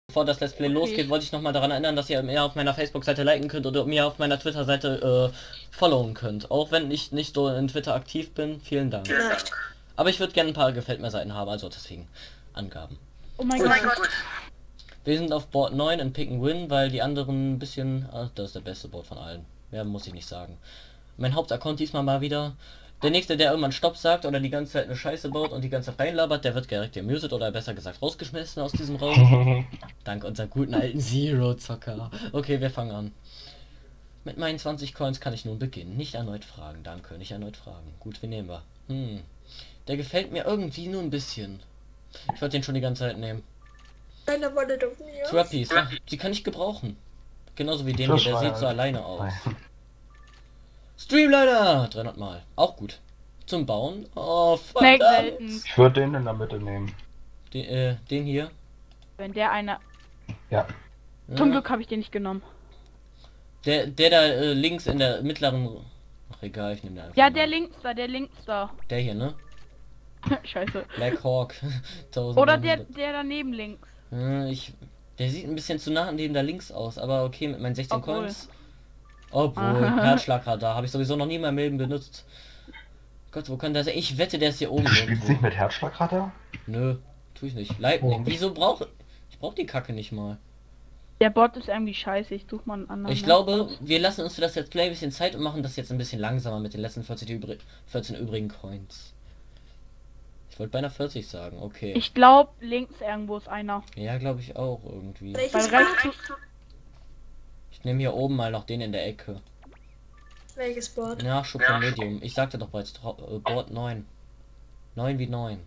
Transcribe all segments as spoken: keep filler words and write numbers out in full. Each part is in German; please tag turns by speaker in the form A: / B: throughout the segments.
A: Bevor das Let's Play
B: Okay.
A: losgeht, wollte ich noch mal daran erinnern, dass ihr mir auf meiner Facebook-Seite liken könnt oder mir auf meiner Twitter-Seite äh, followen könnt. Auch wenn ich nicht so in Twitter aktiv bin. Vielen Dank.
C: Vielleicht.
A: Aber ich würde gerne ein paar gefällt mir Seiten haben, also deswegen Angaben.
B: Oh mein
C: Oh mein
B: Gott.
C: Gott.
A: Wir sind auf Board neun in Pick and Win, weil die anderen ein bisschen... Ah, das ist der beste Board von allen. Mehr muss ich nicht sagen. Mein Hauptaccount diesmal mal wieder. Der nächste, der irgendwann Stopp sagt oder die ganze Zeit eine Scheiße baut und die ganze Zeit reinlabert, der wird direkt gemutet oder besser gesagt rausgeschmissen aus diesem Raum. Dank unserem guten alten Zero-Zocker. Okay, wir fangen an. Mit meinen zwanzig Coins kann ich nun beginnen. Nicht erneut fragen, danke. Nicht erneut fragen. Gut, wen nehmen wir? Hm. Der gefällt mir irgendwie nur ein bisschen. Ich wollte den schon die ganze Zeit nehmen.
C: Keiner wollte doch mir.
A: Trappies, ja, die kann ich gebrauchen. Genauso wie den hier, der sieht so alleine aus. Streamliner! dreihundert Mal. Auch gut. Zum Bauen. Oh,
B: Snake
A: verdammt.
B: selten.
D: Ich würde den in der Mitte nehmen.
A: Den, äh, den hier.
B: Wenn der einer...
D: Ja.
B: Zum
A: Ja.
B: Glück habe ich den nicht genommen.
A: Der, der da äh, links in der mittleren... Ach, egal, ich nehme den einfach
B: Ja,
A: mal.
B: der links da, der links da.
A: Der hier, ne?
B: Scheiße.
A: Black Hawk.
B: Oder der, der daneben links.
A: Äh, ich... Der sieht ein bisschen zu nah an dem da links aus, aber okay, mit meinen sechzehn
B: Obwohl.
A: Coins... Obwohl,
B: Aha.
A: Herzschlagradar habe ich sowieso noch nie in meinem Leben benutzt. Gott, wo kann der sein? Ich wette, der ist hier oben
D: Du spielst
A: irgendwo.
D: nicht mit Herzschlagradar?
A: Nö, tu ich nicht. Lightning,
D: Oh.
A: wieso brauche... Ich brauche die Kacke nicht mal.
B: Der Bot ist irgendwie scheiße, ich suche mal einen anderen.
A: Ich glaube, wir lassen uns für das Let's Play ein bisschen Zeit und machen das jetzt ein bisschen langsamer mit den letzten vierzehn, übri vierzehn übrigen Coins. Ich wollte beinahe vierzig sagen, okay.
B: Ich glaube, links irgendwo ist einer.
A: Ja, glaube ich auch irgendwie.
C: Welches
B: Weil
C: Board?
B: rechts-
A: Ich nehme hier oben mal noch den in der Ecke.
C: Welches Board?
A: Nachschub von Medium. Ich sagte doch bereits, Trau- äh, Board neun. neun wie neun.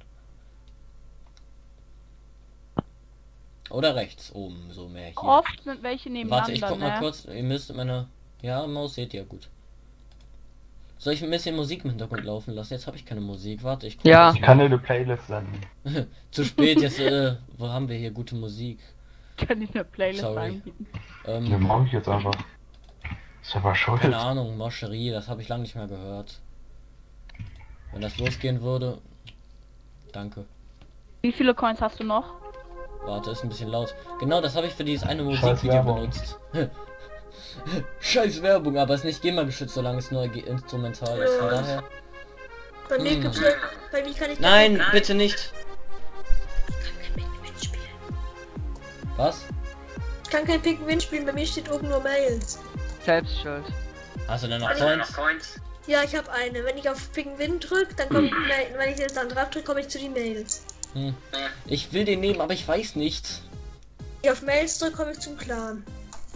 A: Oder rechts oben, so mehr hier.
B: Oft sind welche nebeneinander,
A: Warte, ich guck mal
B: ne?
A: kurz. Ihr müsst meine... Ja, Maus seht ihr gut. Soll ich ein bisschen Musik im Hintergrund laufen lassen? Jetzt habe ich keine Musik. Warte, ich guck
B: Ja.
A: jetzt
D: Ich
A: mal.
D: kann dir eine Playlist senden.
A: Zu spät, jetzt, äh, wo haben wir hier gute Musik?
B: Kann ich eine Playlist
A: Sorry.
B: anbieten.
D: Den
A: Ähm,
D: mache ich jetzt einfach. Ist aber schuld.
A: keine Ahnung, Moscherie, das habe ich lange nicht mehr gehört. Wenn das losgehen würde... Danke.
B: Wie viele Coins hast du noch?
A: Warte, ist ein bisschen laut. Genau, das habe ich für dieses eine
D: Scheiß
A: Musikvideo
D: Werbung.
A: benutzt. Scheiß Werbung, aber es ist nicht GEMA geschützt, solange es nur ge- instrumental ist. Von daher...
C: Bei mir
A: Hm.
C: gibt's ja. Bei mir kann ich.
A: Nein, bitte nicht!
C: Ich kann kein Pick-Win spielen.
A: Was?
C: Ich kann kein Pick-Win spielen, bei mir steht oben nur Mails.
E: Selbst schuld.
A: Hast du denn noch
C: Kann ich-
A: Coins?
C: Ja, ich habe eine. Wenn ich auf Pick-Win drücke, dann kommt. Mail- Wenn ich jetzt dann drauf drücke, komme ich zu den Mails.
A: Hm. Ich will den nehmen, aber ich weiß nicht.
C: Wenn ich auf Mails drücke, komme ich zum Clan.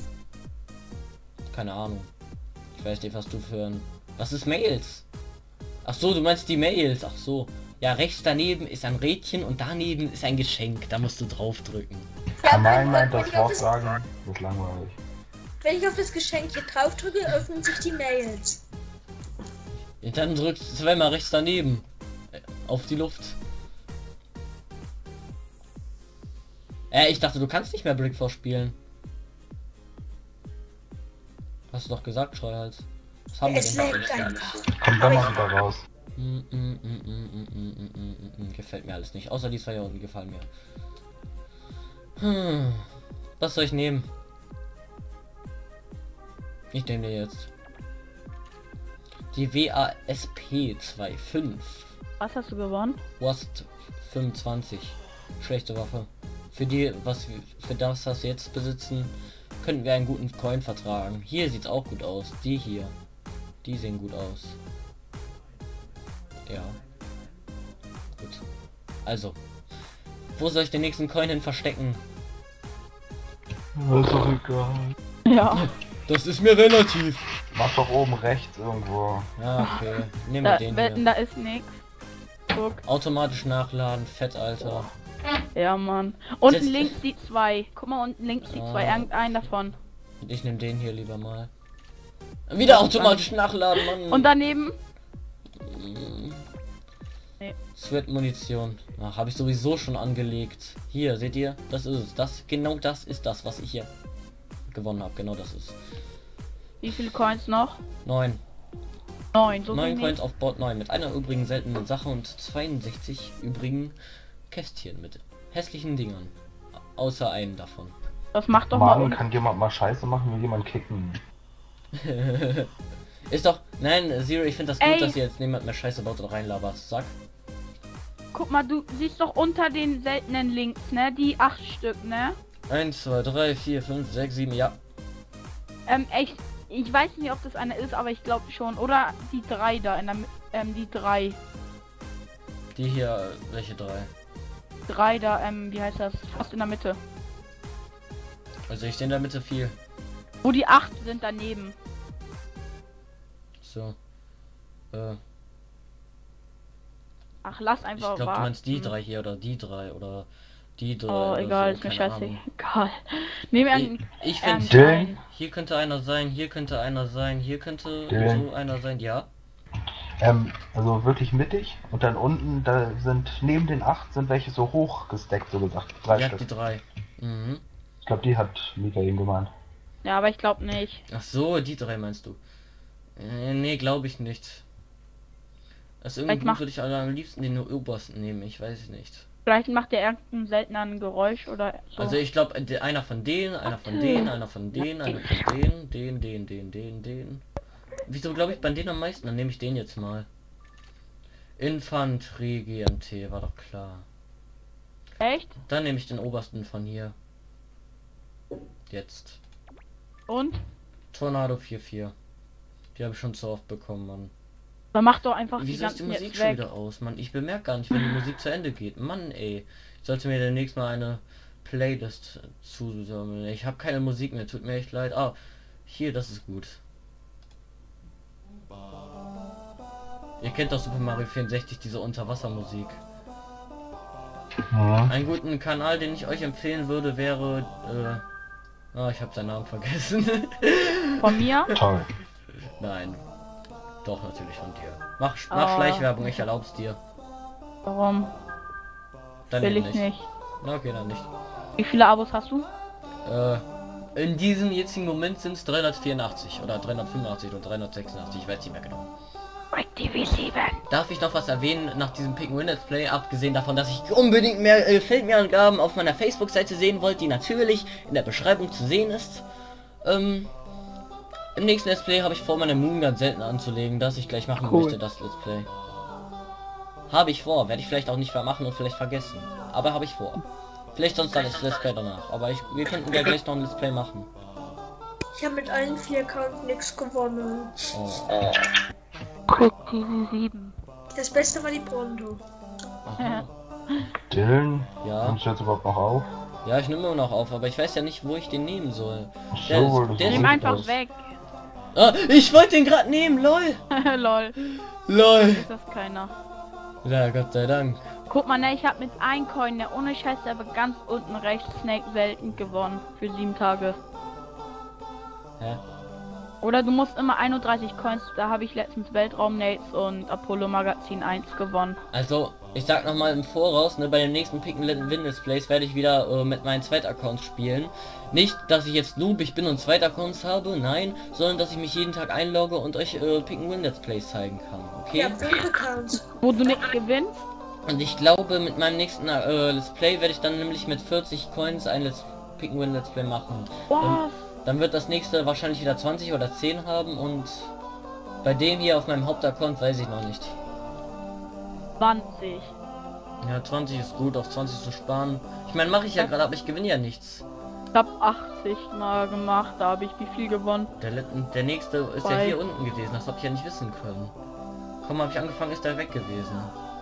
A: Keine Ahnung. Ich weiß nicht, was du für ein... Was ist Mails? Ach so, du meinst die Mails. Ach so. Ja, rechts daneben ist ein Rädchen und daneben ist ein Geschenk. Da musst du drauf drücken.
D: Kann
C: wenn-
D: man meint
C: wenn
D: das
C: ich auf
D: Wort
C: das-
D: sagen? Das ist langweilig.
C: Wenn ich auf das Geschenk hier drauf drücke, öffnen sich die Mails.
A: Und dann drückt zweimal rechts daneben. Äh, Auf die Luft. Äh, ich dachte, du kannst nicht mehr Brickforce spielen. Hast du doch gesagt, Scheuhals. Was haben wir
C: Es
A: denn
C: leckt
A: da?
C: einfach.
D: Kommt dann mal wieder raus.
A: Mm, mm, mm, mm, mm, mm, mm, mm, mm. Gefällt mir alles nicht. Außer die zwei hier unten gefallen mir. Hm. Was soll ich nehmen? Ich nehme den jetzt. Die W A S P fünfundzwanzig.
B: Was hast du gewonnen?
A: Wast fünfundzwanzig. Schlechte Waffe. Für die, was wir, für das, was wir jetzt besitzen, könnten wir einen guten Coin vertragen. Hier sieht's auch gut aus. Die hier. Die sehen gut aus. Ja. Gut. Also. Wo soll ich den nächsten Coin hin verstecken?
D: Ist doch egal.
B: Ja.
A: Das ist mir relativ.
D: Mach doch oben rechts irgendwo.
A: Ja, okay. Nehmen wir
B: Da,
A: den
B: wetten,
A: hier.
B: da ist nix. Guck.
A: Automatisch nachladen. Fett, Alter.
B: Ja, Mann. Unten
A: Setz-
B: links die zwei. Guck mal, unten links die zwei.
A: Ah.
B: Irgendeinen davon.
A: Ich nehme den hier lieber mal. Wieder automatisch nachladen, Mann.
B: Und daneben?
A: Mm.
B: Nee.
A: Es wird Munition. Ach, habe ich sowieso schon angelegt. Hier, seht ihr? Das ist es. Das, genau das ist das, was ich hier gewonnen habe. Genau das ist.
B: Wie viele Coins noch?
A: Neun.
B: Neun. So
A: Neun
B: wenig.
A: Coins auf Board neun. Mit einer übrigen seltenen Sache und zweiundsechzig übrigen Kästchen mit hässlichen Dingern. außer einen davon.
B: Das macht doch mal.
D: Mann,
B: un-
D: kann jemand mal Scheiße machen, will jemand kicken?
A: Ist doch. Nein, Zero, ich finde das gut,
B: Ey.
A: dass ihr jetzt niemand mehr Scheiße baut und reinlaberst. Sag.
B: Guck mal, du siehst doch unter den seltenen Links, ne? Die acht Stück, ne?
A: eins, zwei, drei, vier, fünf, sechs, sieben, ja.
B: Ähm, echt. Ich weiß nicht, ob das eine ist, aber ich glaube schon. Oder die drei da in der Mi- ähm, die drei.
A: Die hier, welche drei?
B: Drei da, ähm, wie heißt das? Fast in der Mitte.
A: Also ich sehe in der Mitte viel.
B: Wo die acht sind daneben.
A: So. Äh,
B: Ach, lass
A: ich
B: einfach
A: glaube, du
B: warten.
A: meinst die drei hier oder die drei oder die drei.
B: Oh,
A: oder
B: egal,
A: so,
B: ist mir
A: keine
B: scheiße.
A: Ahnung.
B: Egal. Nehmen wir
A: Ich,
B: einen.
A: ich
B: ähm,
A: finde,
D: Dylan?
A: hier könnte einer sein, hier könnte einer sein, hier könnte
D: Dylan?
A: so einer sein, ja.
D: Ähm, also wirklich mittig und dann unten, da sind neben den acht sind welche so hoch gesteckt, so gesagt. Drei
A: Ja,
D: Stück.
A: die drei. Mhm.
D: Ich glaube, die hat Mika eben gemeint.
B: Ja, aber ich glaube nicht.
A: Ach so, die drei meinst du? Äh, nee, glaube ich nicht. Also
B: Vielleicht
A: irgendwie
B: macht-
A: würde ich alle am liebsten den obersten nehmen, ich weiß es nicht.
B: Vielleicht macht der irgendein seltenen Geräusch oder so.
A: Also ich glaube, einer von denen, einer von denen, einer von denen, einer von denen, den, den, den, den, den. Wieso glaube ich bei denen am meisten? Dann nehme ich den jetzt mal. Infanterie G M T, war doch klar.
B: Echt?
A: Dann nehme ich den obersten von hier. Jetzt.
B: Und?
A: Tornado vier vier. Die habe ich schon zu oft bekommen, Mann.
B: Dann mach doch einfach die
A: Wieso ist die
B: ganzen
A: Musik
B: jetzt
A: schon
B: weg.
A: wieder aus, Mann? Ich bemerke gar nicht, wenn die Musik zu Ende geht. Mann, ey. Ich sollte mir demnächst mal eine Playlist zusammen. Ich habe keine Musik mehr, tut mir echt leid. Ah, hier, das ist gut. Ihr kennt doch Super Mario vierundsechzig, diese Unterwassermusik.
D: Mhm.
A: Einen guten Kanal, den ich euch empfehlen würde, wäre... Äh, ah, ich habe seinen Namen vergessen.
B: Von mir?
D: Toll.
A: Nein. Doch, natürlich von dir. Mach, mach
B: Ah.
A: Schleichwerbung, ich erlaub's dir.
B: Warum?
A: Dann
B: Will
A: eben
B: ich nicht.
A: Na, okay, dann nicht.
B: Wie viele Abos hast du?
A: Äh, in diesem jetzigen Moment sind es dreihundertvierundachtzig oder dreihundertfünfundachtzig oder dreihundertsechsundachtzig, ich weiß nicht mehr genau.
B: Break T V sieben.
A: Darf ich noch was erwähnen nach diesem Pick and Win Let's Play, abgesehen davon, dass ich unbedingt mehr äh, Feldmehrangaben auf meiner Facebook-Seite sehen wollt, die natürlich in der Beschreibung zu sehen ist. Ähm, im nächsten Let's Play habe ich vor, meine Moon ganz selten anzulegen, das ich gleich machen
B: Cool.
A: möchte, das Let's Play. Habe ich vor, werde ich vielleicht auch nicht mehr machen und vielleicht vergessen. Aber habe ich vor. Vielleicht sonst dann das Let's Play danach. Aber ich, wir könnten ja gleich noch ein Let's Play machen.
C: Ich habe mit allen vier Accounts nichts gewonnen.
A: Oh.
B: Break T V sieben.
C: Das Beste war die Bronto.
A: Aha.
D: Dylan?
A: Ja.
D: Nimmst du jetzt überhaupt noch auf?
A: Ja, ich nehme immer noch auf, aber ich weiß ja nicht, wo ich den nehmen soll.
D: Ach
A: Der ist-
D: so, das
A: der
D: ist
A: ist
B: Nimm
A: gut
B: einfach
A: aus.
B: weg.
A: Ah, ich wollte den gerade nehmen, lol.
B: Lol.
A: Lol.
B: Ist das keiner.
A: Ja, Gott sei Dank.
B: Guck mal, ne, ich habe mit einem Coin, der ohne Scheiß, aber ganz unten rechts Snake selten gewonnen. Für sieben Tage.
A: Hä?
B: Oder du musst immer einunddreißig Coins, da habe ich letztens Weltraum Nates und Apollo Magazin eins gewonnen.
A: Also, ich sag nochmal im Voraus, ne, bei dem nächsten Pick and Win Displays werde ich wieder äh, mit meinen Zweitaccounts spielen. Nicht, dass ich jetzt noobig bin und Zweitaccounts habe, nein, sondern dass ich mich jeden Tag einlogge und euch äh, Pick and Win Let's Plays zeigen kann, okay?
C: Ihr habt fünf Accounts.
B: Wo du nichts gewinnst?
A: Und ich glaube, mit meinem nächsten äh, Let's Play werde ich dann nämlich mit vierzig Coins ein Let's Pick and Win Let's Play machen.
B: Was?
A: Dann wird das nächste wahrscheinlich wieder zwanzig oder zehn haben und bei dem hier auf meinem Hauptaccount weiß ich noch nicht.
B: zwanzig.
A: Ja, zwanzig ist gut, auf zwanzig zu sparen. Ich meine, mache ich ja gerade, aber ich gewinne ja nichts.
B: Ich hab achtzig mal gemacht, da habe ich wie viel gewonnen?
A: Der, letzten- der nächste ist ja
B: Zwei.
A: hier unten gewesen, das habe ich ja nicht wissen können. Komm, habe ich angefangen, ist der weg gewesen.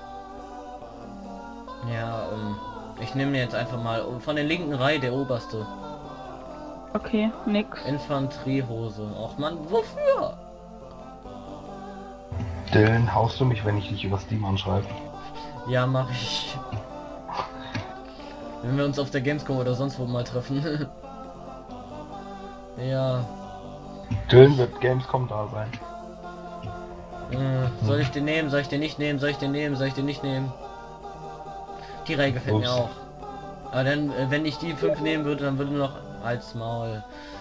A: Ja, ähm, ich nehme jetzt einfach mal von der linken Reihe der oberste.
B: Okay, nix.
A: Infanteriehose. Ach man, wofür?
D: Dylan, haust du mich, wenn ich dich über Steam anschreibe?
A: Ja, mache ich. Wenn wir uns auf der Gamescom oder sonst wo mal treffen. Ja.
D: Dylan wird Gamescom da sein.
A: Äh, soll ich den nehmen? Soll ich den nicht nehmen? Soll ich den nehmen? Soll ich den nicht nehmen? Die Reihe gefällt mir
D: Ups.
A: auch. Aber dann, äh, wenn ich die fünf nehmen würde, dann würde noch als Maul.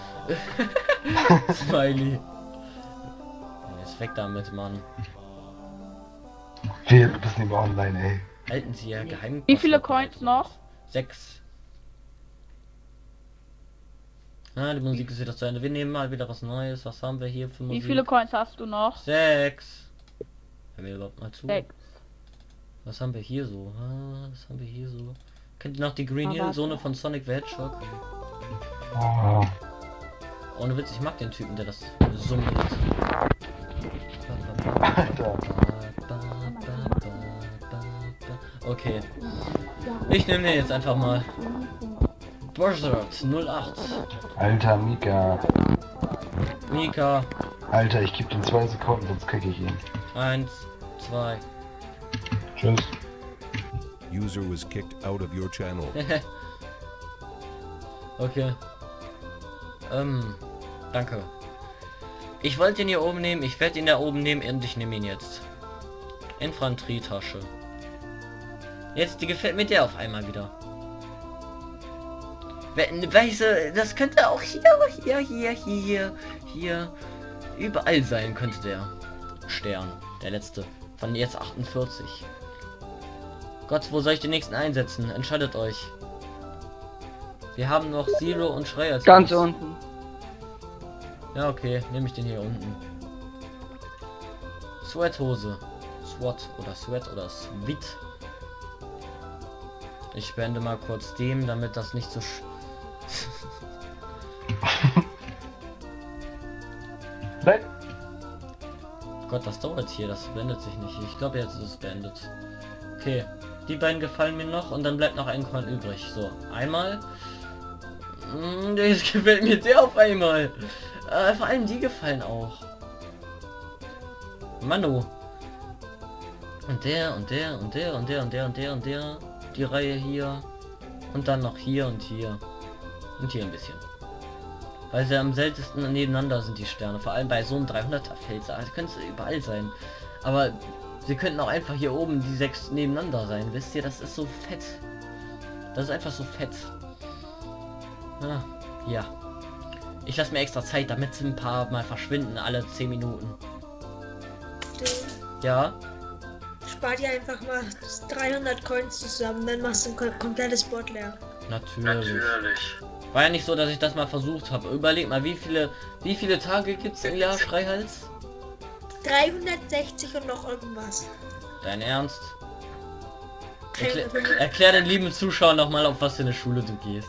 A: Smiley. Ist weg damit, Mann.
D: Wir wissen über online, ey.
A: Halten Sie ja geheim.
B: Wie viele Coins noch?
A: Sechs. Na, die Musik ist wieder zu Ende. Wir nehmen mal wieder was Neues. Was haben wir hier für Musik?
B: Wie viele Coins hast du noch?
A: Sechs. Hör mir überhaupt mal zu.
B: Sechs.
A: Was haben wir hier so? Ah, was haben wir hier so? Kennt ihr noch die Green
B: Ah,
A: Hill
B: warte.
A: Zone von Sonic the Hedgehog?
D: Oh,
A: Ohne Witz, ich mag den Typen, der das summt.
D: Alter.
A: Okay. Ich nehme den jetzt einfach mal. Buzzard null acht.
D: Alter, Mika.
A: Mika.
D: Alter, ich gebe den zwei Sekunden, sonst krieg ich ihn.
A: Eins, zwei.
D: Tschüss.
E: User was kicked out of your channel.
A: Okay. Ähm, danke. Ich wollte ihn hier oben nehmen, ich werde ihn da oben nehmen und ich nehme ihn jetzt. Infanterietasche. Jetzt, die gefällt mir der auf einmal wieder. We- Weißt du, das könnte auch hier, hier, hier, hier, hier, überall sein könnte der Stern, der letzte, von jetzt achtundvierzig. Gott, wo soll ich den nächsten einsetzen? Entscheidet euch. Wir haben noch Zero und Schrei als
B: Ganz
A: Boss.
B: unten.
A: Ja, okay, nehme ich den hier unten. Sweathose. SWAT oder Sweat oder Sweat. Ich spende mal kurz dem, damit das nicht so sch
D: Nein.
A: Gott, das dauert hier, das beendet sich nicht. Ich glaube, jetzt ist es beendet. Okay, die beiden gefallen mir noch und dann bleibt noch ein Coin übrig. So, einmal. Mm, das gefällt mir sehr auf einmal. Äh, vor allem die gefallen auch. Manu. Und der und der und der und der und der und der und der. Die Reihe hier. Und dann noch hier und hier. Und hier ein bisschen. Weil sie am seltensten nebeneinander sind, die Sterne. Vor allem bei so einem dreihunderter Fels. Also können sie überall sein. Aber sie könnten auch einfach hier oben die sechs nebeneinander sein. Wisst ihr, das ist so fett. Das ist einfach so fett. Ah, ja. Ich lasse mir extra Zeit, damit sie ein paar mal verschwinden, alle zehn Minuten.
C: Du,
A: Ja.
C: spar dir einfach mal dreihundert Coins zusammen, dann machst du ein kom komplettes Board leer.
A: Natürlich. War ja nicht so, dass ich das mal versucht habe. Überleg mal, wie viele wie viele Tage gibt's im Jahr Schreihals?
C: dreihundertsechzig und noch irgendwas.
A: Dein Ernst? Erklär,
C: dreihundertfünfzig.
A: erklär den lieben Zuschauern noch mal, auf was für eine Schule du gehst.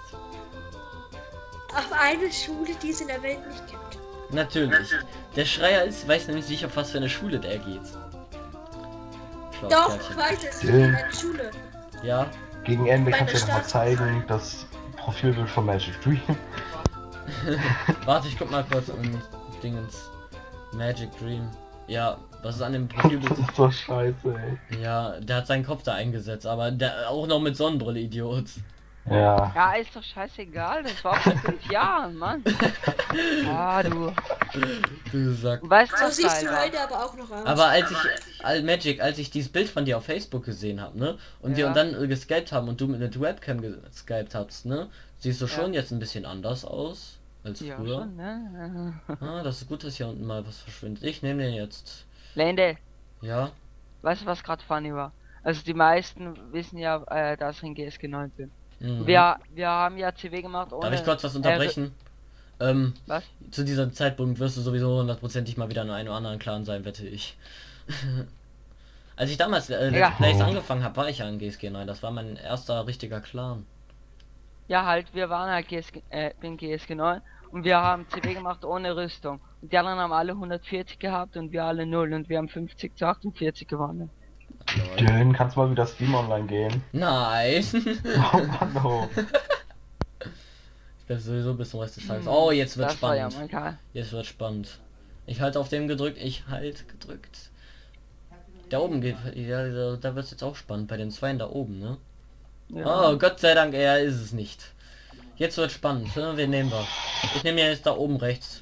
C: Auf eine Schule, die es in der Welt nicht gibt.
A: Natürlich. Der Schreihals weiß nämlich nicht, auf was für eine Schule der geht. Schlaues
C: Doch,
A: Kerlchen.
C: ich weiß es. Ich
D: Ja.
C: bin in einer Schule.
A: Ja.
D: Gegen Ende
C: Meine
D: kannst du dir noch mal
C: Stadt.
D: zeigen, das Profilbild von Magic Dream.
A: Warte, ich guck mal kurz an Dingens. Magic Dream. Ja, was ist an dem Profilbild?
D: Das ist so scheiße, ey.
A: Ja, der hat seinen Kopf da eingesetzt, aber der auch noch mit Sonnenbrille, Idiot.
D: Ja.
F: Ja, ist doch scheißegal, das war vor fünf Jahren, Mann. Ah, du.
A: Du Sack.
F: Du weißt
C: So
F: was
C: siehst du
F: Alter.
C: heute aber auch noch aus.
A: Aber als ich, al Magic, als ich dieses Bild von dir auf Facebook gesehen habe, ne? Und wir
F: Ja.
A: und dann äh, geskypt haben und du mit einer Webcam geskypt hast, ne? Siehst du schon
F: Ja.
A: jetzt ein bisschen anders aus als
F: Ja,
A: früher.
F: schon, ne?
A: Ah, das ist gut, dass hier unten mal was verschwindet. Ich nehme den jetzt.
F: Lende,
A: Ja.
F: weißt du, was gerade funny war? Also die meisten wissen ja, äh, dass wir in G S G neun sind.
A: Mhm.
F: Wir, wir haben ja C W gemacht ohne...
A: Darf ich kurz was unterbrechen? ähm,
F: Was?
A: zu diesem Zeitpunkt wirst du sowieso hundertprozentig mal wieder in einem oder anderen Clan sein, wette ich. Als ich damals äh,
F: Ja.
A: Let's Plays angefangen habe, war ich ja in G S G neun. Das war mein erster richtiger Clan.
F: Ja, halt, wir waren halt G S G, äh, in G S G neun und wir haben C W gemacht ohne Rüstung. Und die anderen haben alle hundertvierzig gehabt und wir alle null und wir haben fünfzig zu achtundvierzig gewonnen.
D: Dylan, kannst du mal wieder Steam Online gehen?
A: Nein.
D: Oh Mann, oh.
A: Ich bin sowieso bis zum Rest des Tages. Oh, jetzt wird
F: Das war ja
A: spannend.
F: mal geil.
A: Jetzt wird spannend. Ich halte auf dem gedrückt, ich halt gedrückt. Da oben geht, ja, da, da wird es jetzt auch spannend, bei den Zweien da oben, ne?
F: Ja.
A: Oh, Gott sei Dank, er ist es nicht. Jetzt wird spannend, ne? Wen nehmen wir? Ich nehme ja jetzt da oben rechts.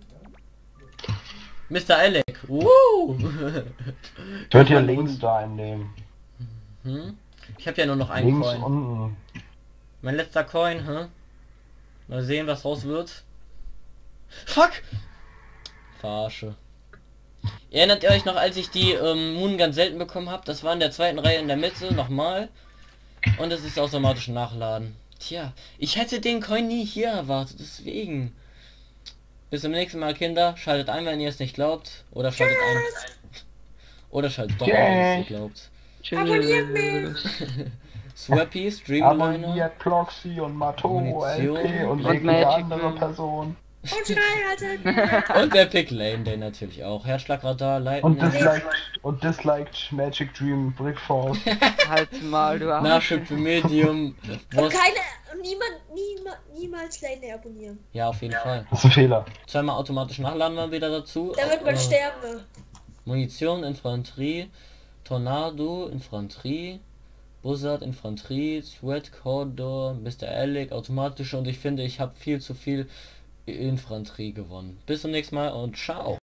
A: Mister Alec. Woo!
D: Ich würde hier links da einnehmen.
A: Hm? Ich habe ja nur noch einen
D: Links
A: Coin.
D: unten.
A: Mein letzter Coin, hä? Mal sehen, was raus wird. Fuck! Verarsche. Erinnert ihr euch noch, als ich die ähm, Moon ganz selten bekommen habe? Das war in der zweiten Reihe in der Mitte, nochmal. Und es ist automatisch nachladen. Tja, ich hätte den Coin nie hier erwartet, deswegen. Bis zum nächsten Mal, Kinder. Schaltet ein, wenn ihr es nicht glaubt. Oder schaltet ein. Oder schaltet doch ein, wenn ihr es nicht glaubt.
C: Abonniert mich.
A: Swappy, Streamliner.
D: Abonniert Ploxy und Mato,
A: Munition.
D: L P und
F: Und
D: jegliche
F: Magic
D: andere
F: Room.
D: Person.
C: Und drei, Alter.
A: Und der Pick Lane, der natürlich auch. Herzschlagradar, Lightning.
D: Und disliked, und disliked Magic Dream Brick Falls.
F: Halt's mal, du Arsch.
A: Nachschub für Medium.
C: Und
A: Was?
C: keine, und niemand, niemals, niemals Lane abonnieren.
A: Ja, auf jeden Fall.
D: Das ist ein Fehler.
A: Zweimal automatisch nachladen wir wieder dazu.
C: Da wird man
A: Äh,
C: sterben.
A: Munition, Infanterie, Tornado, Infanterie, Buzzard, Infanterie, Sweat, Cordor, Mister Alec, automatisch, und ich finde, ich habe viel zu viel Infanterie gewonnen. Bis zum nächsten Mal und ciao.